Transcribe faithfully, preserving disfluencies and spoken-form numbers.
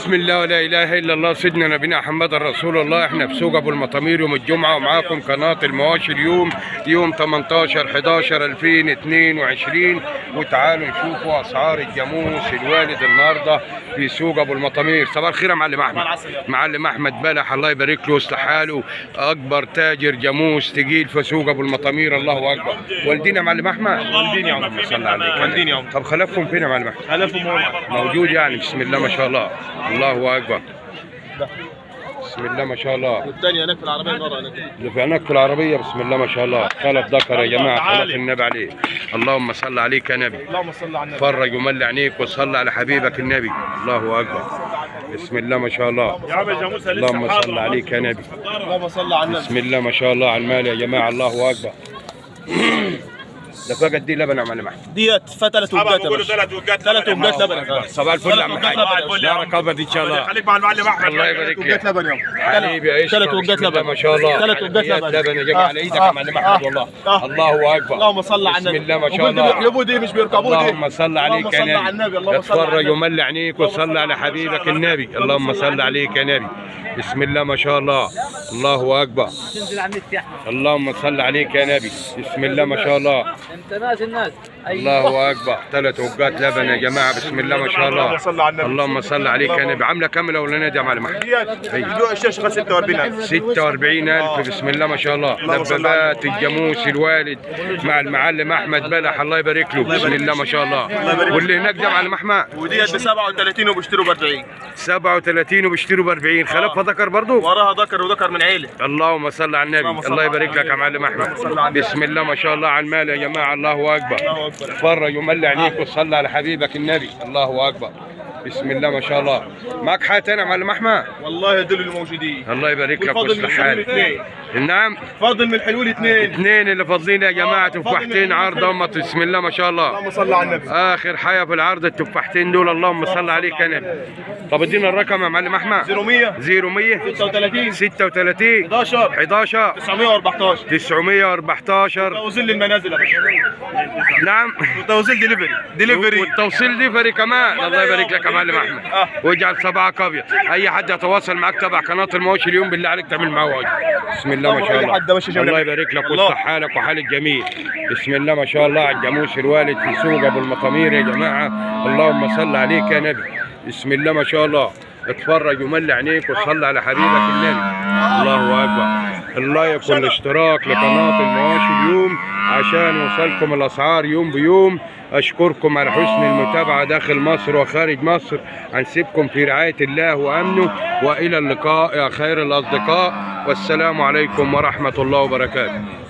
بسم الله ولا اله الا الله سيدنا نبينا محمد رسول الله. احنا في سوق ابو المطامير يوم الجمعه، ومعاكم قناه المواشي اليوم يوم تمنتاشر حداشر ألفين واتنين وعشرين. وتعالوا نشوفوا اسعار الجاموس الوالد النهارده في سوق ابو المطامير. صباح الخير يا معلم احمد. معلم احمد بلح الله يبارك له ويصلح حاله، اكبر تاجر جاموس تقيل في سوق ابو المطامير. الله اكبر. والدين يا معلم احمد. والدين يا عم. صلى عليك. والدين يا عم. طب خلفهم فين يا معلم احمد؟ خلفهم موجود يعني. بسم الله ما شاء الله. الله اكبر. بسم الله ما شاء الله. والثاني هناك في العربيه ورا هناك. اللي في هناك في العربيه. بسم الله ما شاء الله. خلف ذكر يا جماعه، خلف النبي عليه. اللهم صل عليك يا نبي. اللهم صل على النبي. فرج وملي عينيك وصلي على حبيبك النبي. الله اكبر. بسم الله ما شاء الله. يا عم الجاموسه لسه. اللهم صل عليك يا نبي. اللهم صل على النبي. بسم الله ما شاء الله على المال يا جماعه. الله اكبر. ده فقط دي لبن يا معلم احمد. ديت فتلت وجات يا باشا. ثلاث وجات ثلاث وجات لبن يا فندم. صباح الفل يا عم حاج. لا ركبه دي ان شاء الله. خليك مع المعلم احمد. الله يبارك وجات لك لبن يا حبيبي. عيش ثلاث وجات لبن ما شاء الله. ثلاث وجات لبن. لبن يا جماعه على ايدك يا معلم احمد. والله الله اكبر. اللهم صل على النبي. بسم الله ما شاء الله. بيحلبوا دي مش بيركبوا دي. اللهم صل عليك يا اللهم صل على النبي. اللهم صل على اتفرج النبي. وملي عينيك وصلي على حبيبك النبي. اللهم صل عليك يا نبي. بسم الله ما شاء الله. الله اكبر. تنزل على النت يا احمد. اللهم صل عليك يا نبي. بسم الله ما شاء الله. انت ناس الناس. الله اكبر. ثلاث وجات لبن يا جماعه. بسم الله ما شاء الله. اللهم صل عليك يا نبي. عامله كامله ولا نادي يا معلم احمد؟ ديت الشاشه ستة وأربعين ألف. ستة وأربعين ألف. بسم الله ما شاء الله. دبابات الجاموس الوالد مع المعلم احمد بلح الله يبارك له. بسم الله ما شاء الله. واللي هناك ده يا معلم احمد وديت ب سبعة وثلاثين وبيشتروا ب أربعين. سبعة وثلاثين وبيشتروا ب أربعين. خلفها ذكر برضه؟ وراها ذكر وذكر من عيله. اللهم صل على النبي. الله يبارك لك يا معلم احمد. بسم الله ما شاء الله على المال يا جماعه. الله اكبر. فرج وملي عينيك وصلي على حبيبك النبي. الله اكبر. بسم الله ما شاء الله. معك حاجه ثانيه يا معلم احمد؟ والله دول الموجودين. الله يبارك لك وفاضل ويصلح من الحلول حالك. نعم فاضل من الحلول اثنين. اثنين اللي فاضلين يا جماعه. تفاحتين عرض هم. بسم الله ما شاء الله. اللهم صل على النبي. اخر حاجه في العرض التفاحتين دول. اللهم صل عليك يا نبي. طب ادينا الرقم يا معلم احمد. صفر مية صفر مية ستة وثلاثين ستة وثلاثين حداشر حداشر تسعمية وأربعتاشر. تسعمية وأربعتاشر. توصيل للمنازل يا باشا. نعم وتوصيل دليفري دليفري والتوصيل ديفري كمان. الله يبارك لك يا معلم احمد. واجعل صباعك ابيض. اي حد يتواصل معك تبع قناه المواشي اليوم بالله عليك تعمل معاه واجب. بسم الله ما شاء الله. الله يبارك لك ويصلح حالك وحال الجميع. بسم الله ما شاء الله على الجاموس الوالد في سوق ابو المطامير يا جماعه. اللهم صل عليك يا نبي. بسم الله ما شاء الله. اتفرج وملي عينيك وصلي على حبيبك النبي. الله اكبر. اللايك والاشتراك لقناه المواشي اليوم عشان يوصلكم الاسعار يوم بيوم. اشكركم على حسن المتابعه داخل مصر وخارج مصر. هنسيبكم في رعايه الله وامنه، والى اللقاء يا خير الاصدقاء، والسلام عليكم ورحمه الله وبركاته.